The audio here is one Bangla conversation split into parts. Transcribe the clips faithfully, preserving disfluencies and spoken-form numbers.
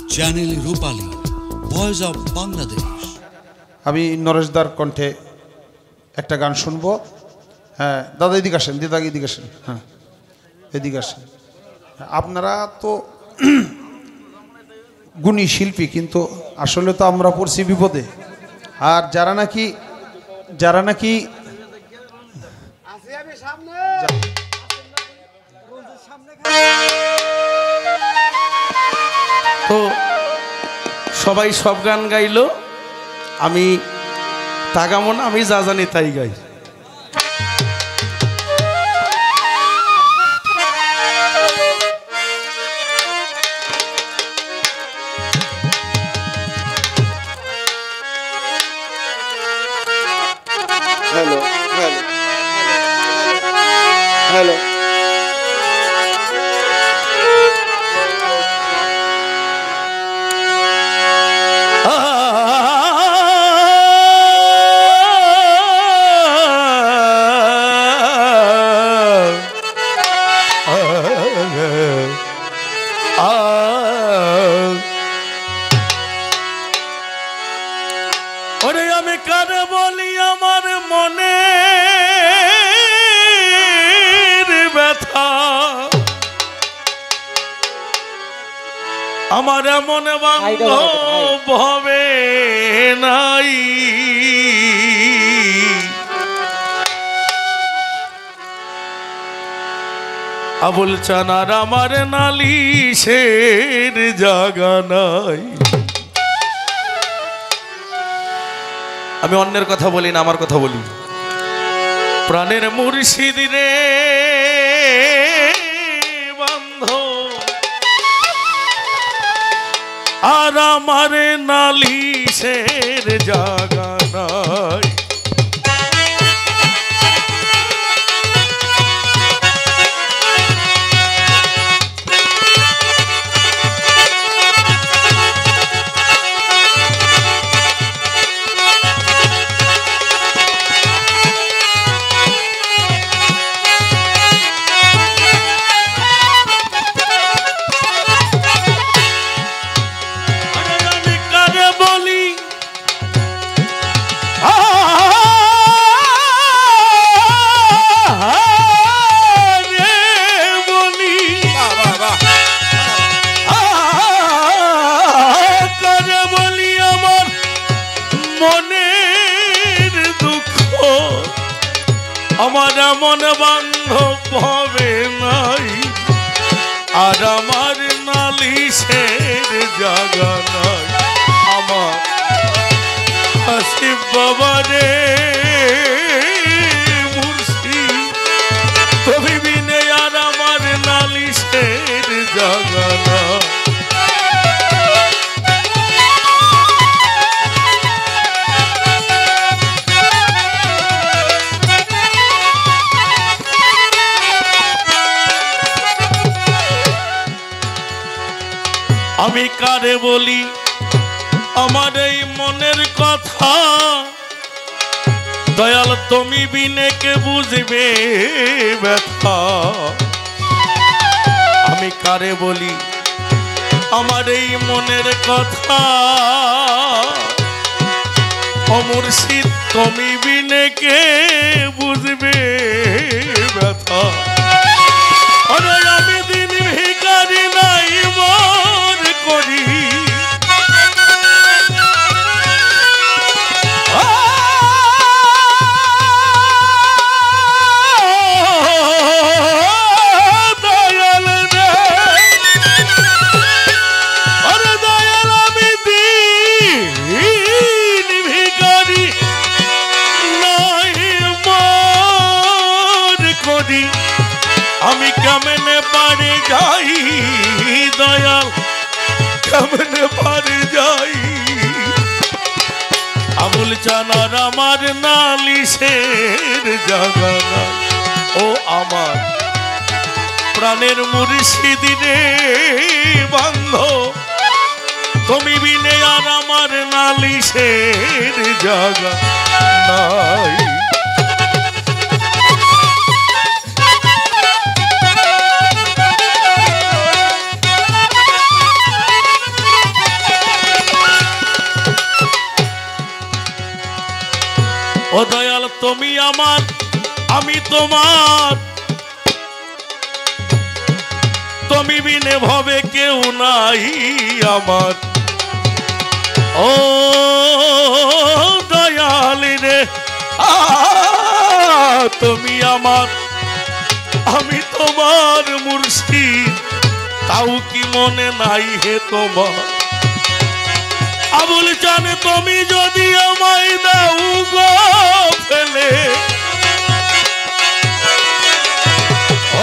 Channel Rupali, voice of Bangladesh. আমি নরেশদার কণ্ঠে একটা গান শুনবো। হ্যাঁ দাদা এদিকে আসেন, দিদা এদিকে আসেন, হ্যাঁ এদিকে আসেন। আপনারা তো গুণী শিল্পী, কিন্তু আসলে তো আমরা পড়ছি বিপদে। আর যারা নাকি যারা নাকি তো সবাই সব গান গাইলো, আমি তাগামন আমি যা জানি তাই গাই। হ্যালো হ্যালো হ্যালো ওরে আমি কারে বলি আমার মনে ব্যথা, আমার এমন বান্ধব হবে নাই। আবুল চানার আমার নালিশের জায়গা নাই। আমি অন্যের কথা বলি না, আমার কথা বলি। প্রাণের মুর্শিদ রে বন্ধ, আর আমার নালিশের জায়গা নাই। আমার এমন বান্ধব হবে নাই, আর আমার নালিশের জায়গা নাই। আমার হাসিব বাবা রে মুর্শিদ, তুমি বিনে আর আমার নালিশের জায়গা নাই। আমি কারে বলি আমার এই মনের কথা, দয়াল তুমি বিনে কে বুঝবে ব্যথা। আমি কারে বলি আমার এই মনের কথা, ও মুর্শিদ তুমি বিনে কে বুঝবে ব্যথা। আরে আমি দিন ভিখারি নাই মন করি, দয়াল রে, আরে দয়াল আমি দিন ভিখারি নাই মন করি। আমি কেমনে পারি যাই দয়াল, কেমনে পারি যাই। আবুল চানার আমার নালিশের জায়গা নাই। ও আমার প্রাণের মুর্শিদ রে বন্ধ, তুমি বিনে আর আমার নালিশের জায়গা নাই। ও দয়াল তুমি আমার আমি তোমার, তুমি বিনে ভবে কেউ নাই আমার। ও দয়াল রে তুমি আমার আমি তোমার মুর্শিদ, তাও কি মনে নাই হে তোমার? আবুল জানে তুমি যদি আমায় দাও গো ফেলে, ও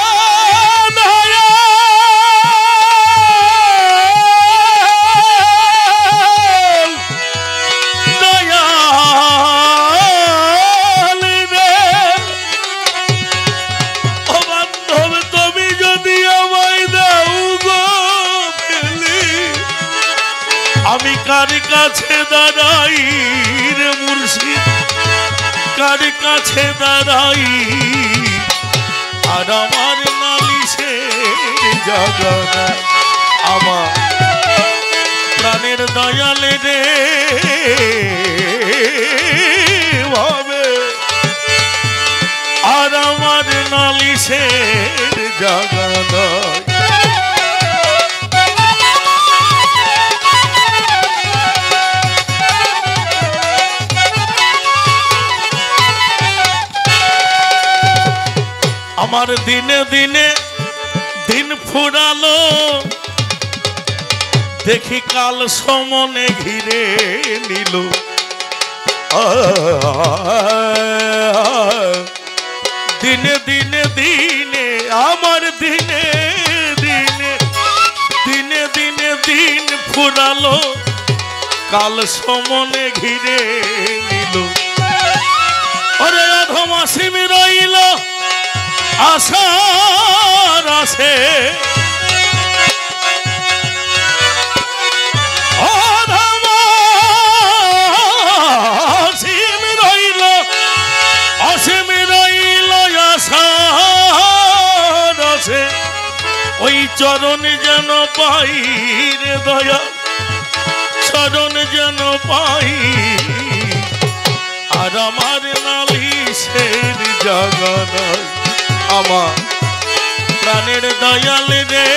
আমি কার কাছে দাঁড়াই রে মুর্শিদ, কার কাছে দাঁড়াই? আর আমার নালিশের জায়গা নাই, আমার প্রাণের দয়ালে রে ভাবে, আর আমার নালিশের জায়গা নাই। আমার দিনে দিনে দিন ফুরালো, দেখি কাল সমনে ঘিরে নিল। দিনে দিনে দিনে আমার দিনে দিনে দিনে দিনে দিন ফুরালো, কাল সমনে ঘিরে নিল। ওরে অধমাসিম রইল আশার আছে, অসীম রইল অসীম রইল আশার আছে। ওই চরণ যেন পাই রে দয়া, চরণ যেন পাই। আর আমার নালিশের জায়গা নাই, আমার প্রাণের দয়াল রে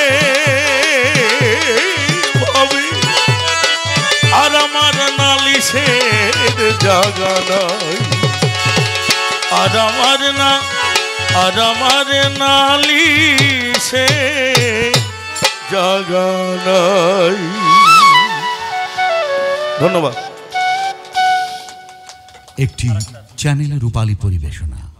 ভাবি। আর আমার নালিশের জায়গা নাই, আর আমার না আর আমার নালিশের জায়গা নাই। ধন্যবাদ। একটি চ্যানেল রূপালী পরিবেশনা।